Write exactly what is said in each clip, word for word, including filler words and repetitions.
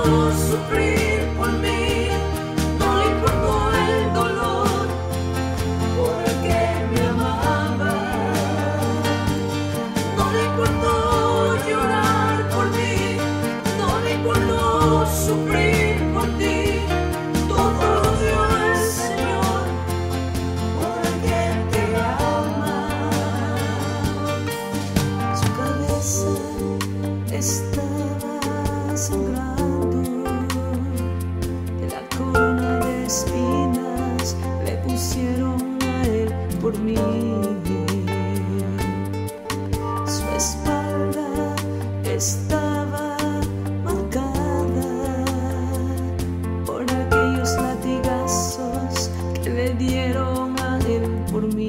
sufrir por mí, no le importó el dolor, porque me amaba. No le importó llorar por mí, no le importó sufrir por ti. Todo lo dio el Señor por aquel que ama. Su cabeza estaba sangrando, de la corona de espinas le pusieron a él por mí. Su espalda estaba marcada por aquellos latigazos que le dieron a él por mí.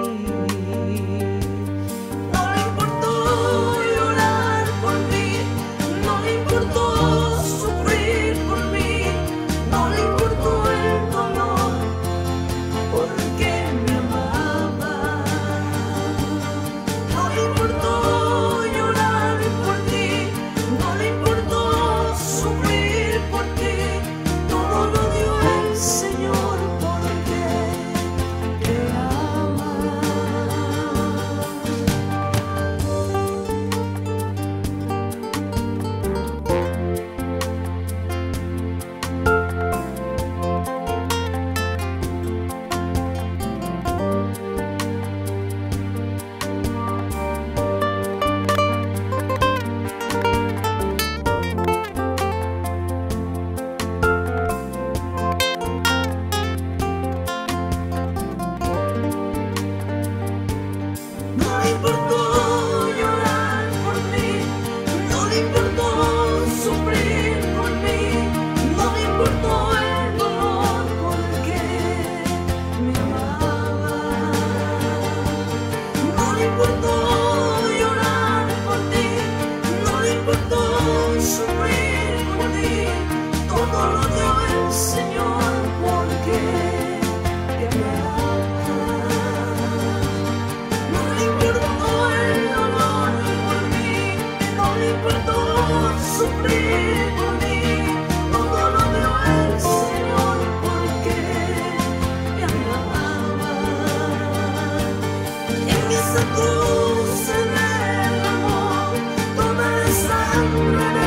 No le importó llorar por mí, no le importó sufrir por mí, no le importó el dolor, porque me amaba. No le importó llorar por ti, no le importó sufrir por ti. Todo lo dio el Señor porque te ama. No le importó llorar por mí, no le importó sufrir por mí, no le importó el dolor, porque me amaba. No le importó llorar por ti, no le importó sufrir por ti. Todo lo dio el Señor porque me ama. No le importó el dolor por mí, no le importó sufrir por mí. Todo lo dio el Señor porque me amaba. En esa cruz se derramó toda la sangre